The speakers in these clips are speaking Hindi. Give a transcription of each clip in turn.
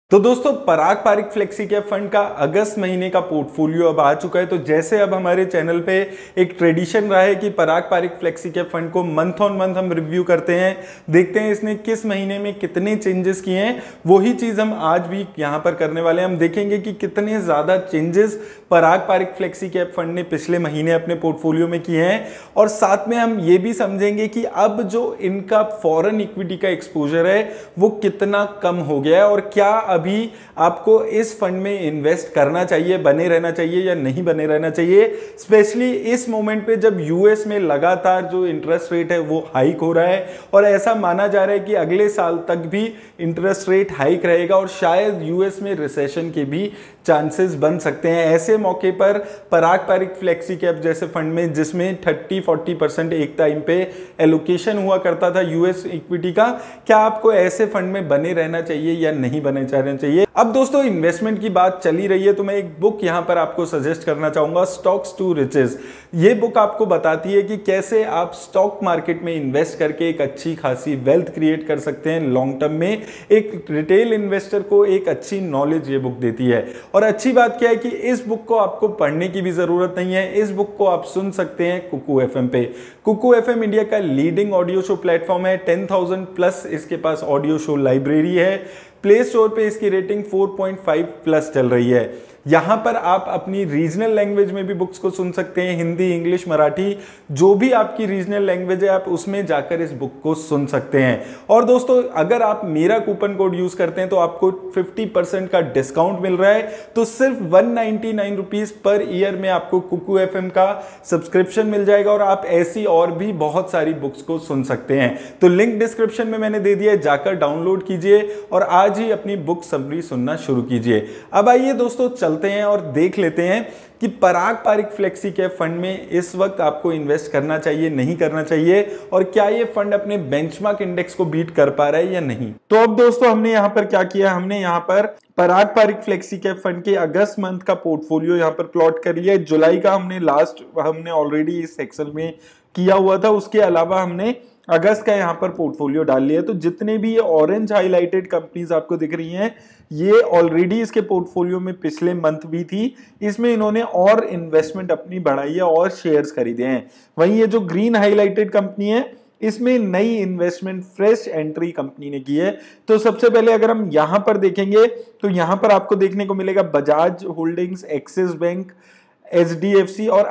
तो दोस्तों Parag Parikh flexi cap fund का अगस्त महीने का पोर्टफोलियो अब आ चुका है। तो जैसे अब हमारे चैनल पे एक ट्रेडिशन रहा है कि Parag Parikh flexi cap fund को मंथ ऑन मंथ हम रिव्यू करते हैं, देखते हैं इसने किस महीने में कितने चेंजेस किए हैं। वही चीज हम आज भी यहाँ पर करने वाले हैं। हम देखेंगे कि कितने ज्यादा changes Parag Parikh flexi cap fund ने पिछले महीने अपने पोर्टफोलियो में किए हैं, और साथ में हम ये भी समझेंगे कि अब जो इनका फॉरेन इक्विटी का एक्सपोजर है वो कितना कम हो गया है, और क्या अभी आपको इस फंड में इन्वेस्ट करना चाहिए, बने रहना चाहिए या नहीं बने रहना चाहिए, स्पेशली इस मोमेंट पे जब यूएस में लगातार जो इंटरेस्ट रेट है वो हाइक हो रहा है, और ऐसा माना जा रहा है कि अगले साल तक भी इंटरेस्ट रेट हाइक रहेगा और शायद यूएस में रिसेशन के भी चांसेस बन सकते हैं। ऐसे मौके पर पराग पारिक फ्लेक्सी कैप जैसे फंड में, जिसमें 30-40% एक टाइम पे एलोकेशन हुआ करता था यूएस इक्विटी का, क्या आपको ऐसे फंड में बने रहना चाहिए या नहीं बने रहना चाहिए। अब दोस्तों इन्वेस्टमेंट की बात चली रही है तो मैं एक बुक यहां पर आपको सजेस्ट करना चाहूंगा, स्टॉक्स टू रिचेस। ये बुक आपको बताती है कि कैसे आप स्टॉक मार्केट में इन्वेस्ट करके एक अच्छी खासी वेल्थ क्रिएट कर सकते हैं लॉन्ग टर्म में। एक रिटेल इन्वेस्टर को एक अच्छी नॉलेज ये बुक देती है। और अच्छी बात क्या है कि इस बुक को आपको पढ़ने की भी जरूरत नहीं है, इस बुक को आप सुन सकते हैं कुकू एफएम पे। कुकू एफएम इंडिया का लीडिंग ऑडियो शो प्लेटफॉर्म है। 10,000 प्लस इसके पास ऑडियो शो लाइब्रेरी है। प्ले स्टोर पे इसकी रेटिंग 4.5 प्लस चल रही है। यहां पर आप अपनी रीजनल लैंग्वेज में भी बुक्स को सुन सकते हैं, हिंदी, इंग्लिश, मराठी, जो भी आपकी रीजनल लैंग्वेज है आप उसमें जाकर इस बुक को सुन सकते हैं। और दोस्तों अगर आप मेरा कूपन कोड यूज करते हैं तो आपको 50% का डिस्काउंट मिल रहा है। तो सिर्फ 199 रुपीज पर ईयर में आपको कुकू एफएम का सब्सक्रिप्शन मिल जाएगा, और आप ऐसी और भी बहुत सारी बुक्स को सुन सकते हैं। तो लिंक डिस्क्रिप्शन में मैंने दे दिया है, जाकर डाउनलोड कीजिए और आज ही अपनी बुक समरी सुनना शुरू कीजिए। अब आइए दोस्तों चलते हैं और देख लेते हैं कि Parag Parikh flexi cap fund में इस वक्त आपको इन्वेस्ट करना चाहिए, नहीं करना चाहिए, और क्या ये फंड अपने बेंचमार्क इंडेक्स को बीट कर पा रहा है या नहीं। तो अब दोस्तों हमने यहां पर क्या किया, हमने यहां पर Parag Parikh flexi cap fund के अगस्त मंथ का पोर्टफोलियो यहां पर प्लॉट कर लिया है। जुलाई का हमने ऑलरेडी इस सेक्शन में किया हुआ था, उसके अलावा हमने अगस्त का यहां पर पोर्टफोलियो डाल लिया। तो जितने भी ये ऑरेंज हाईलाइटेड कंपनीज आपको दिख रही हैं, ये ऑलरेडी इसके पोर्टफोलियो में पिछले मंथ भी थी। इसमें इन्होंने और इन्वेस्टमेंट अपनी बढ़ाई है और शेयर्स खरीदे हैं। वहीं ये जो ग्रीन हाईलाइटेड कंपनी है, इसमें नई इन्वेस्टमेंट फ्रेश एंट्री कंपनी ने की है। तो सबसे पहले अगर हम यहां पर देखेंगे तो यहां पर आपको देखने को मिलेगा Bajaj holdings, Axis bank, HDFC और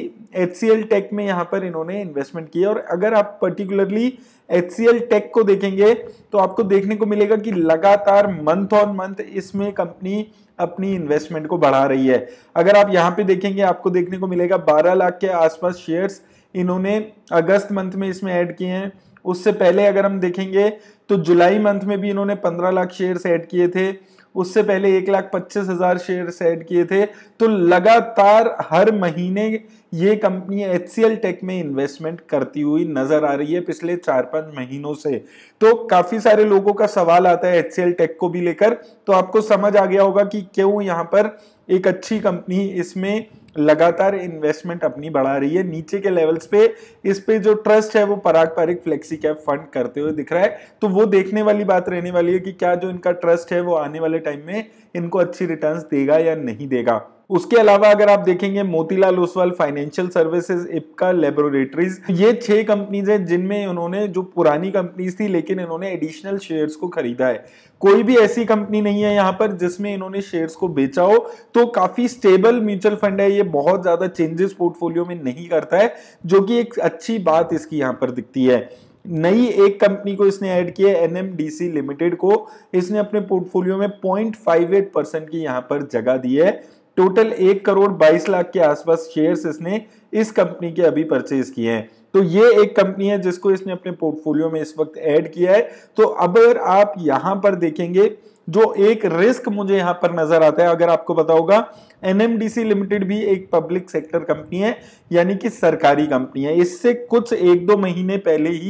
एचसीएल टेक में यहां पर इन्होंने इन्वेस्टमेंट किया। और अगर आप पर्टिकुलरली एचसीएल टेक को देखेंगे तो आपको देखने को मिलेगा कि लगातार मंथ ऑन मंथ इसमें कंपनी अपनी इन्वेस्टमेंट को बढ़ा रही है। अगर आप यहां पे देखेंगे आपको देखने को मिलेगा 12 लाख के आसपास शेयर्स इन्होंने अगस्त मंथ में इसमें ऐड किए हैं। उससे पहले अगर हम देखेंगे तो जुलाई मंथ में भी इन्होंने 15 लाख शेयर्स ऐड किए थे। उससे पहले 1,25,000 शेयर्स ऐड किए थे। तो लगातार हर महीने ये कंपनी एचसीएल टेक में इन्वेस्टमेंट करती हुई नजर आ रही है पिछले 4-5 महीनों से। तो काफी सारे लोगों का सवाल आता है एचसीएल टेक को भी लेकर, तो आपको समझ आ गया होगा कि क्यों यहाँ पर एक अच्छी कंपनी इसमें लगातार इन्वेस्टमेंट अपनी बढ़ा रही है। नीचे के लेवल्स पे इस पे जो ट्रस्ट है वो Parag Parikh flexi cap fund करते हुए दिख रहा है। तो वो देखने वाली बात रहने वाली है कि क्या जो इनका ट्रस्ट है वो आने वाले टाइम में इनको अच्छी रिटर्न्स देगा या नहीं देगा। उसके अलावा अगर आप देखेंगे Motilal Oswal financial services, Ipca laboratories, ये 6 कंपनीज हैं जिनमें उन्होंने, जो पुरानी कंपनीज थी लेकिन इन्होंने एडिशनल शेयर्स को खरीदा है। कोई भी ऐसी कंपनी नहीं है यहाँ पर जिसमें इन्होंने शेयर्स को बेचा हो। तो काफी स्टेबल म्यूचुअल फंड है ये, बहुत ज्यादा चेंजेस पोर्टफोलियो में नहीं करता है, जो कि एक अच्छी बात इसकी यहाँ पर दिखती है। नई एक कंपनी को इसने ऐड किया, एनएमडीसी लिमिटेड को इसने अपने पोर्टफोलियो में 0.58% की यहाँ पर जगह दी है। टोटल 1,22,00,000 के आसपास शेयर्स इसने इस कंपनी के अभी परचेज किए हैं। तो ये एक कंपनी है जिसको इसने अपने पोर्टफोलियो में इस वक्त ऐड किया है। तो अब अगर आप यहां पर देखेंगे, जो एक रिस्क मुझे यहां पर नजर आता है, अगर आपको पता होगा एनएमडीसी लिमिटेड भी एक पब्लिक सेक्टर कंपनी है, यानी कि सरकारी कंपनी है। इससे कुछ 1-2 महीने पहले ही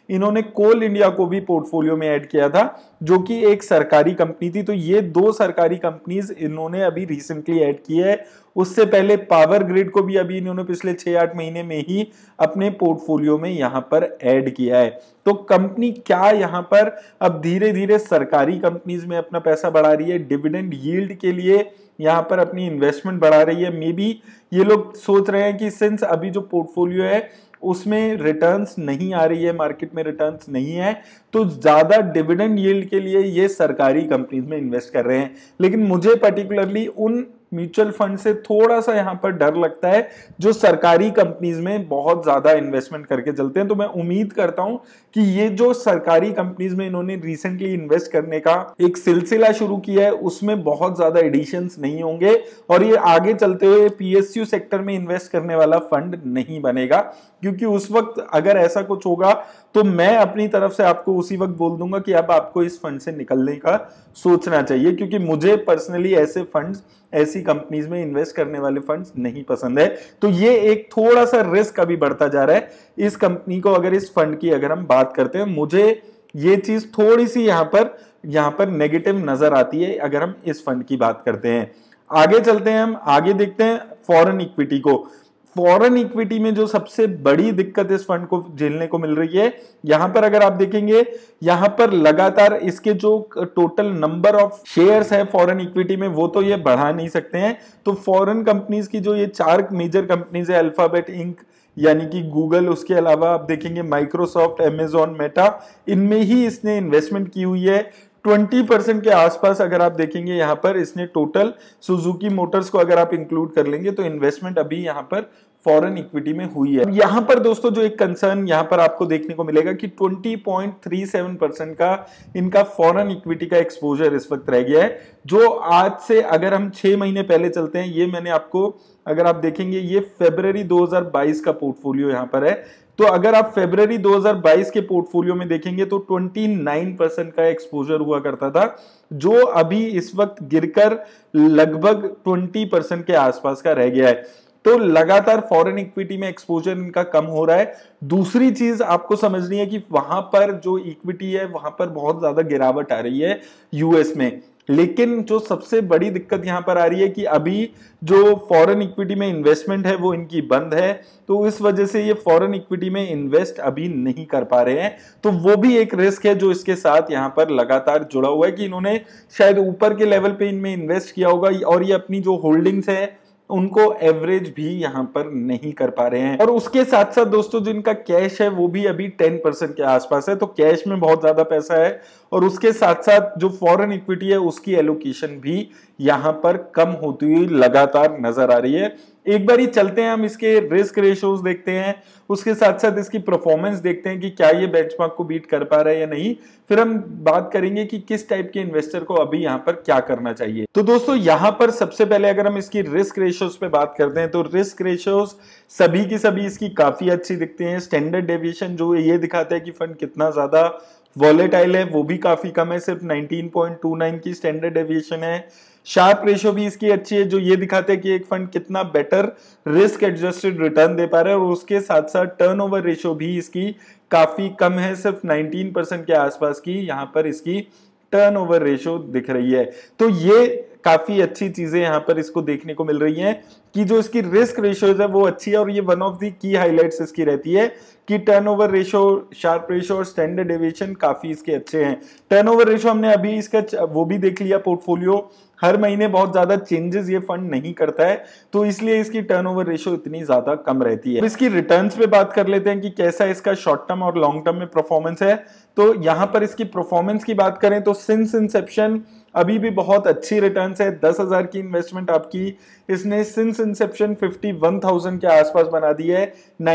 इन्होंने कोल इंडिया को भी पोर्टफोलियो में ऐड किया था, जो कि एक सरकारी कंपनी थी। तो ये दो सरकारी कंपनीज इन्होंने अभी रिसेंटली ऐड की है। उससे पहले पावर ग्रिड को भी अभी इन्होंने पिछले 6-8 महीने में ही अपने पोर्टफोलियो में यहां पर ऐड किया है। तो कंपनी क्या यहां पर अब धीरे धीरे सरकारी कंपनीज में अपना पैसा बढ़ा रही है, डिविडेंड यील्ड के लिए यहां पर अपनी इन्वेस्टमेंट बढ़ा रही है। मे बी ये लोग सोच रहे हैं कि सिंस अभी जो पोर्टफोलियो है उसमें रिटर्न्स नहीं आ रही है, मार्केट में रिटर्न्स नहीं है, तो ज्यादा डिविडेंड यील्ड के लिए ये सरकारी कंपनीज में इन्वेस्ट कर रहे हैं। लेकिन मुझे पर्टिकुलरली उन म्यूचुअल फंड से थोड़ा सा यहां पर डर लगता है जो सरकारी कंपनीज में बहुत ज्यादा इन्वेस्टमेंट करके चलते हैं। तो मैं उम्मीद करता हूं कि ये जो सरकारी कंपनीज में इन्होंने रिसेंटली इन्वेस्ट करने का एक सिलसिला शुरू किया है उसमें बहुत ज्यादा एडिशंस नहीं होंगे और ये आगे चलते हुए पीएसयू सेक्टर में इन्वेस्ट करने वाला फंड नहीं बनेगा, क्योंकि उस वक्त अगर ऐसा कुछ होगा तो मैं अपनी तरफ से आपको उसी वक्त बोल दूंगा कि अब आपको इस फंड से निकलने का सोचना चाहिए, क्योंकि मुझे पर्सनली ऐसे फंड्स, ऐसी कंपनीज में इन्वेस्ट करने वाले फंड्स नहीं पसंद है। तो ये एक थोड़ा सा रिस्क अभी बढ़ता जा रहा है इस कंपनी को। अगर इस फंड की अगर हम बात करते हैं, मुझे ये चीज थोड़ी सी यहां पर नेगेटिव नजर आती है अगर हम इस फंड की बात करते हैं। आगे चलते हैं, हम आगे देखते हैं फॉरेन इक्विटी को। फॉरेन इक्विटी में जो सबसे बड़ी दिक्कत इस फंड को झेलने को मिल रही है, यहां पर अगर आप देखेंगे, यहां पर लगातार इसके जो टोटल नंबर ऑफ शेयर्स है फॉरेन इक्विटी में वो तो ये बढ़ा नहीं सकते हैं। तो फॉरेन कंपनीज की जो ये 4 मेजर कंपनीज है, अल्फाबेट इंक यानी कि गूगल, उसके अलावा आप देखेंगे माइक्रोसॉफ्ट, अमेजॉन, मेटा, इनमें ही इसने इन्वेस्टमेंट की हुई है। 20% के आसपास अगर आप देखेंगे यहां पर इसने टोटल, सुजुकी मोटर्स को अगर आप इंक्लूड कर लेंगे तो इन्वेस्टमेंट अभी यहां पर फॉरेन इक्विटी में हुई है। यहां पर दोस्तों जो एक कंसर्न यहां पर आपको देखने को मिलेगा कि 20.37% का इनका फॉरेन इक्विटी का एक्सपोजर इस वक्त रह गया है, जो आज से अगर हम 6 महीने पहले चलते हैं, ये मैंने आपको, अगर आप देखेंगे ये फरवरी 2022 का पोर्टफोलियो यहां पर है। तो अगर आप फरवरी 2022 के पोर्टफोलियो में देखेंगे तो 29% का एक्सपोजर हुआ करता था, जो अभी इस वक्त गिरकर लगभग 20% के आसपास का रह गया है। तो लगातार फॉरेन इक्विटी में एक्सपोजर इनका कम हो रहा है। दूसरी चीज आपको समझनी है कि वहां पर जो इक्विटी है वहां पर बहुत ज्यादा गिरावट आ रही है यूएस में। लेकिन जो सबसे बड़ी दिक्कत यहां पर आ रही है कि अभी जो फॉरेन इक्विटी में इन्वेस्टमेंट है वो इनकी बंद है, तो इस वजह से ये फॉरेन इक्विटी में इन्वेस्ट अभी नहीं कर पा रहे हैं। तो वो भी एक रिस्क है जो इसके साथ यहां पर लगातार जुड़ा हुआ है कि इन्होंने शायद ऊपर के लेवल पे इनमें इन्वेस्ट किया होगा और ये अपनी जो होल्डिंग्स है उनको एवरेज भी यहां पर नहीं कर पा रहे हैं। और उसके साथ साथ दोस्तों जो इनका कैश है वो भी अभी 10% के आसपास है, तो कैश में बहुत ज्यादा पैसा है और उसके साथ साथ जो फॉरेन इक्विटी है उसकी एलोकेशन भी यहां पर कम होती हुई लगातार नजर आ रही है। एक बार ही चलते हैं हम इसके रिस्क रेशियोज देखते हैं, उसके साथ साथ इसकी परफॉर्मेंस देखते हैं कि क्या ये बेंचमार्क को बीट कर पा रहा है या नहीं। फिर हम बात करेंगे कि किस टाइप के इन्वेस्टर को अभी यहां पर क्या करना चाहिए। तो दोस्तों यहां पर सबसे पहले अगर हम इसकी रिस्क रेशियोज पे बात करते हैं तो रिस्क रेशियोज सभी की सभी इसकी काफी अच्छी दिखती हैं। स्टैंडर्ड डेविएशन जो ये दिखाता है कि फंड कितना ज्यादा वॉलेटाइल है वो भी काफी कम है, सिर्फ 19.29 की स्टैंडर्ड डेविएशन है। शार्प रेशियो भी इसकी अच्छी है जो ये दिखाते हैं कि एक फंड कितना बेटर रिस्क एडजस्टेड रिटर्न दे पा रहा है, और उसके साथ साथ टर्नओवर रेशियो भी इसकी काफी कम है, सिर्फ 19% के आसपास की यहां पर इसकी टर्नओवर रेशियो दिख रही है। तो ये काफी अच्छी चीजें यहां पर इसको देखने को मिल रही हैं कि जो इसकी रिस्क रेशियोज है वो अच्छी है, और ये one of the key highlights इसकी रहती है कि टर्नओवर रेशियो, शार्प रेशियो और स्टैंडर्ड डेविएशन काफी इसके अच्छे हैं। टर्नओवर रेशियो हमने अभी इसका वो भी देख लिया, पोर्टफोलियो हर महीने बहुत ज्यादा चेंजेस ये फंड नहीं करता है, तो इसलिए इसकी टर्नओवर रेशियो इतनी ज्यादा कम रहती है। इसकी रिटर्न्स पे बात कर लेते हैं कि कैसा इसका शॉर्ट टर्म और लॉन्ग टर्म में परफॉर्मेंस है। तो यहां पर इसकी परफॉर्मेंस की बात करें तो सिंस इंसेप्शन अभी भी बहुत अच्छी रिटर्न्स है। 10,000 की इन्वेस्टमेंट आपकी इसने सिंस इंसेप्शन 51,000 के आसपास बना दी है।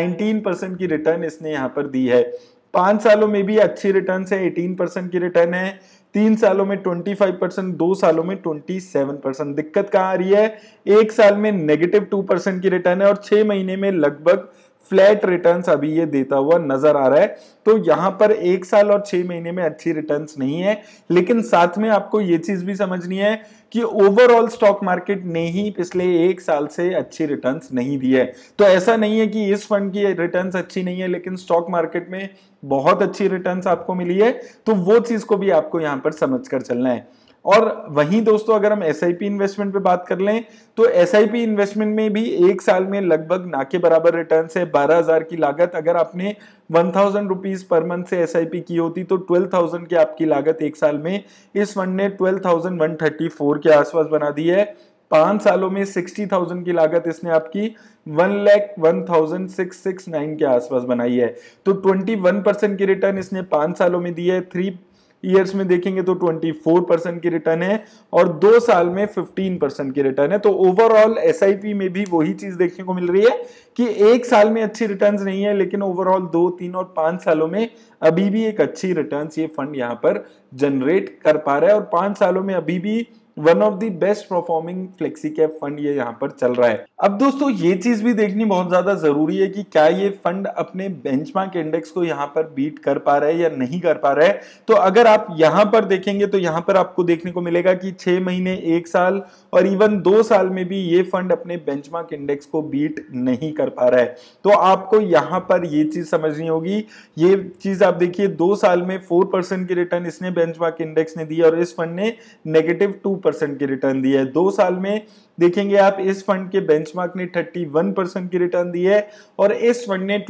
19% की रिटर्न इसने यहां पर दी है। 5 सालों में भी अच्छी रिटर्न है, 18% की रिटर्न है, 3 सालों में 25%, 2 सालों में 27%। दिक्कत कहां आ रही है, 1 साल में -2% की रिटर्न है और 6 महीने में लगभग फ्लैट रिटर्न्स अभी ये देता हुआ नजर आ रहा है। तो यहां पर 1 साल और 6 महीने में अच्छी रिटर्न्स नहीं है, लेकिन साथ में आपको ये चीज भी समझनी है कि ओवरऑल स्टॉक मार्केट ने ही पिछले 1 साल से अच्छी रिटर्न्स नहीं दी है। तो ऐसा नहीं है कि इस फंड की रिटर्न्स अच्छी नहीं है लेकिन स्टॉक मार्केट में बहुत अच्छी रिटर्न्स आपको मिली है, तो वो चीज को भी आपको यहां पर समझकर चलना है। और वहीं दोस्तों अगर हम एसआईपी इन्वेस्टमेंट पे बात कर लें तो एसआईपी इन्वेस्टमेंट में भी 1 साल में लगभग ना के बराबर रिटर्न है। 12,000 की लागत, अगर आपने 1000 रुपीज पर मंथ से एसआईपी की होती तो 12,000 की आपकी लागत 1 साल में इस फंड ने 12,134 के आसपास बना दी है। 5 सालों में 60,000 की लागत इसने आपकी 1,01,669 के आसपास बनाई है। तो 21% की रिटर्न इसने 5 सालों में दी है। 3 ईयर्स में देखेंगे तो 24% की रिटर्न है और 2 साल में 15% की रिटर्न है। तो ओवरऑल एसआईपी में भी वही चीज देखने को मिल रही है कि 1 साल में अच्छी रिटर्न्स नहीं है लेकिन ओवरऑल 2, 3 और 5 सालों में अभी भी एक अच्छी रिटर्न्स ये फंड यहां पर जनरेट कर पा रहा है और 5 सालों में अभी भी one of the best performing flexi cap fund ये यहाँ पर चल रहा है। अब दोस्तों ये चीज भी देखनी बहुत ज्यादा जरूरी है कि क्या ये फंड अपने बेंचमार्क इंडेक्स को यहाँ पर बीट कर पा रहा है या नहीं कर पा रहा है। तो अगर आप यहाँ पर देखेंगे तो यहाँ पर आपको देखने को मिलेगा कि 6 महीने, 1 साल और इवन 2 साल में भी ये फंड अपने बेंचमार्क इंडेक्स को बीट नहीं कर पा रहा है। तो आपको यहाँ पर ये चीज समझनी होगी। ये चीज आप देखिए 2 साल में 4% की रिटर्न इसने बेंचमार्क इंडेक्स ने दी और इस फंड ने -2% की रिटर्न दी है। 2 साल में देखेंगे आप इस फंड के बेंचमार्क ने 31% की रिटर्न दी है और इस फंड ने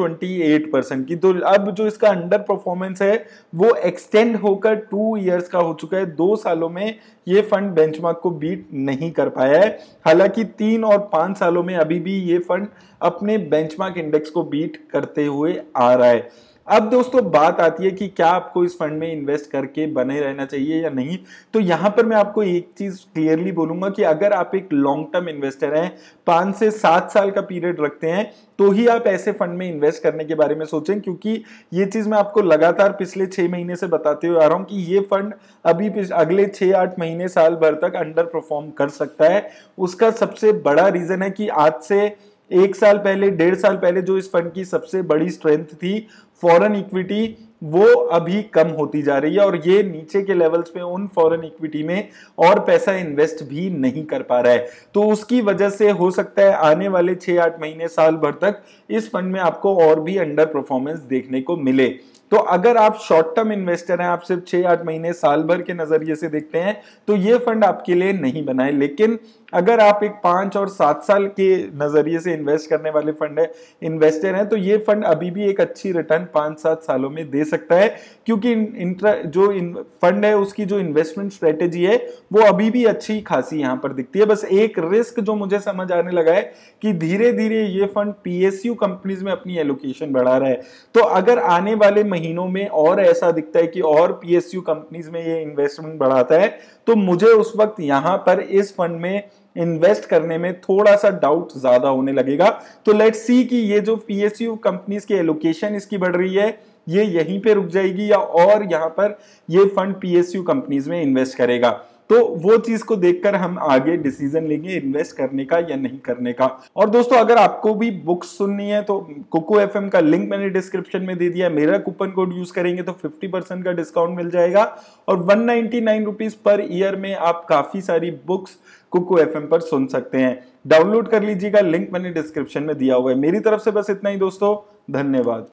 28% की। तो अब जो इसका अंडर परफॉर्मेंस है वो एक्सटेंड होकर 2 इयर्स का हो चुका है। 2 सालों में ये फंड बेंचमार्क को बीट नहीं कर पाया है, हालांकि 3 और 5 सालों में अभी भी ये फंड अपने बेंचमार्क इंडेक्स को बीट करते हुए आ रहा है। अब दोस्तों बात आती है कि क्या आपको इस फंड में इन्वेस्ट करके बने रहना चाहिए या नहीं। तो यहां पर मैं आपको एक चीज क्लियरली बोलूंगा कि अगर आप एक लॉन्ग टर्म इन्वेस्टर हैं, 5 से 7 साल का पीरियड रखते हैं, तो ही आप ऐसे फंड में इन्वेस्ट करने के बारे में सोचें, क्योंकि ये चीज मैं आपको लगातार पिछले 6 महीने से बताते हुए आ रहा हूं कि ये फंड अभी अगले 6-8 महीने, साल भर तक अंडर परफॉर्म कर सकता है। उसका सबसे बड़ा रीजन है कि आज से 1 साल पहले, 1.5 साल पहले जो इस फंड की सबसे बड़ी स्ट्रेंथ थी फॉरेन इक्विटी, वो अभी कम होती जा रही है और ये नीचे के लेवल्स पे उन फॉरेन इक्विटी में और पैसा इन्वेस्ट भी नहीं कर पा रहा है। तो उसकी वजह से हो सकता है आने वाले 6-8 महीने, साल भर तक इस फंड में आपको और भी अंडर परफॉर्मेंस देखने को मिले। तो अगर आप शॉर्ट टर्म इन्वेस्टर हैं, आप सिर्फ 6-8 महीने, साल भर के नजरिए से देखते हैं, तो ये फंड आपके लिए नहीं बना है। लेकिन अगर आप एक 5 और 7 साल के नजरिए से इन्वेस्ट करने वाले फंड है, इन्वेस्टर हैं, तो ये फंड अभी भी एक अच्छी रिटर्न 5-7 सालों में दे सकता है, क्योंकि जो फंड है उसकी जो इन्वेस्टमेंट स्ट्रेटेजी है वो अभी भी अच्छी खासी यहां पर दिखती है। बस एक रिस्क जो मुझे समझ आने लगा है कि धीरे धीरे ये फंड पीएसयू कंपनीज में अपनी एलोकेशन बढ़ा रहा है। तो अगर आने वाले महीनों में और ऐसा दिखता है कि और पीएसयू कंपनीज में ये इन्वेस्टमेंट बढ़ाता है, तो मुझे उस वक्त यहां पर इस फंड में इन्वेस्ट करने में थोड़ा सा डाउट ज्यादा होने लगेगा। तो लेट्स सी कि ये जो पीएसयू कंपनीज की एलोकेशन इसकी बढ़ रही है, ये यहीं पे रुक जाएगी या और यहां पर ये फंड पीएसयू कंपनीज में इन्वेस्ट करेगा। तो वो चीज को देखकर हम आगे डिसीजन लेंगे इन्वेस्ट करने का या नहीं करने का। और दोस्तों अगर आपको भी बुक्स सुननी है तो कुकू एफएम का लिंक मैंने डिस्क्रिप्शन में दे दिया। मेरा कूपन कोड यूज करेंगे तो 50% का डिस्काउंट मिल जाएगा और 199 रुपीज पर ईयर में आप काफी सारी बुक्स कुकू एफएम पर सुन सकते हैं। डाउनलोड कर लीजिएगा, लिंक मैंने डिस्क्रिप्शन में दिया हुआ है। मेरी तरफ से बस इतना ही दोस्तों, धन्यवाद।